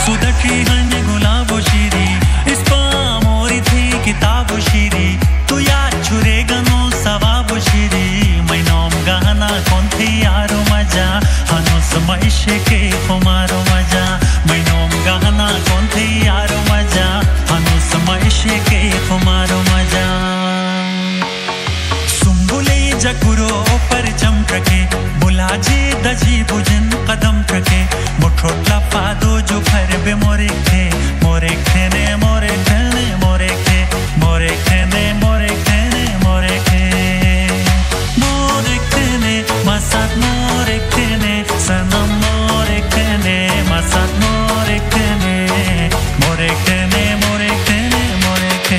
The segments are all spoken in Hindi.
सुदची हंज गुलाबो शिरी इस्पा मोरी थी किताबो शिरी तू याद छुरे गनो सवाबो शिरी मैनोम गहना कौन थी यारो मजा हनो समैशे के खुमारो मजा मैनोम गहना कौन थी यारो मजा हनो समैशे के खुमारो मजा सुम्बुले जगुरो पर चमकके बुलाजे दजी बुजन कदम कके मुठोटला फादो जो भर बे मोरे थे मोरे खेने मोरे खेने मोरे खे मोरे खेने मोरे खेने मोरे खे मोरे खेने मसात मोरे खेने सनम मोरे खेने मसात मोरे खेने मोरे खेने मोरे खेने मोरे खे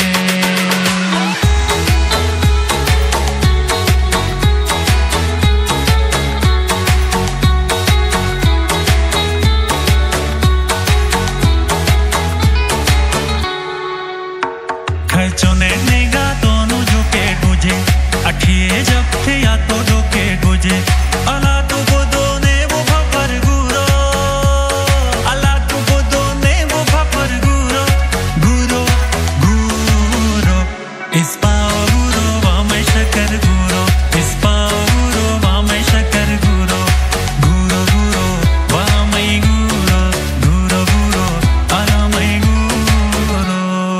खर्चों ने निगाह दोनों जो के गुजे अठिए जब थे या तो दो के गुजे अला तू को दो ने वो भपर गुरो अला तू को दो ने वो भपर गुरो गुरो गुरो इस पाओ गुरो वामे शकर गुरो इस पाओ गुरो वामे शकर गुरो गुरो गुरो वामे गुरो गुरो गुरो अला मैं गुरो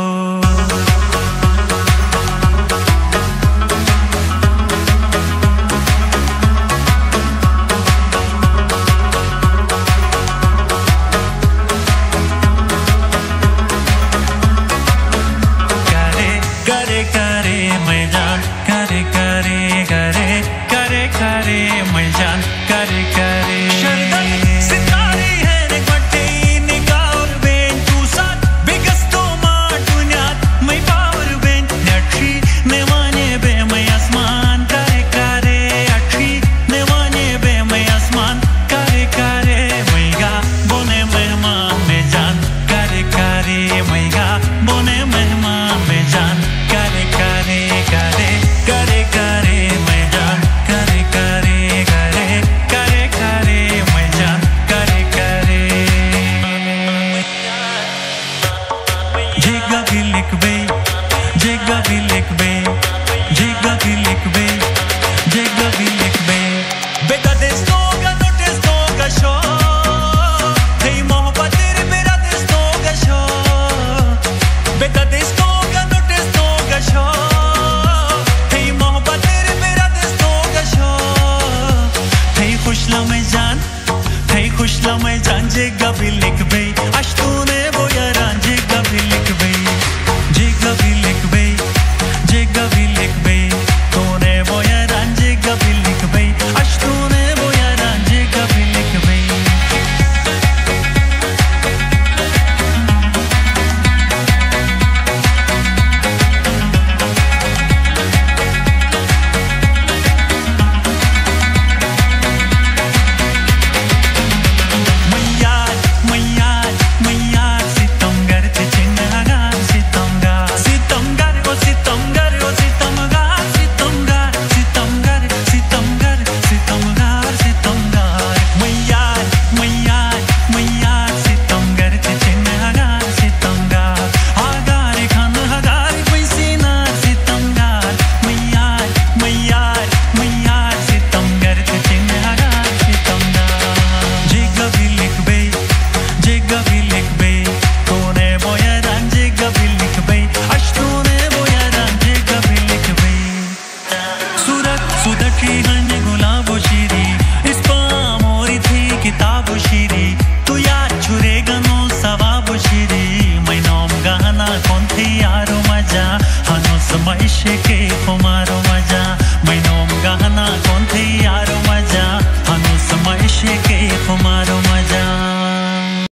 करे करे मैं जान करे करे करे करे करे मैं जान करे करे शरदन सितारे है रे बटे निगाह और बेन तू साथ बिगस्तो मार दुनियात मैं पावर बेन नठी नेवाने बे मैं आसमान करे करे अठी नेवाने बे मैं आसमान करे करे मैं गा बोने मेहमान में जान करे करे मैं गा बोने मेहमान में जान करे करे करे करे करे मैं जान करे करे करे करे करे मैं जान करे करे जिगा भी लिख बे जिगा भी लिख बे जिगा भी लिख बे जिगा भी लिख बे बेटा देस्तो का नोटिस तो का शो हे मोहब्बत तेरे मेरा देस्तो का शो बेटा देस्तो का नोटिस तो का शो हे मोहब्बत तेरे मेरा देस्तो का शो हे खुशला मैं जान हे खुशला मैं जान जिगा भी लिख बे आज तूने वो यारान जिगा भी लिख बे जिगा भी लिख बे जिगा भी लिख बे तूने वो यारान जिगा भी लिख बे आज तूने वो यारान जिगा भी लिख बे मैयार सितमगर ते चिन्हगार सितमगर सितमगर ओ सितमगर ओ सितमगर सितमगर सितमगर सितमगर सितमगर सितमगर मैयार सितमगर ते चिन्हगार सितमगर आगार खान हगार पैसिनार सितमगर मैयार सितमगर ते चिन्हगार सितमगर जिगा भी लिख बे जिगा भी लिख बे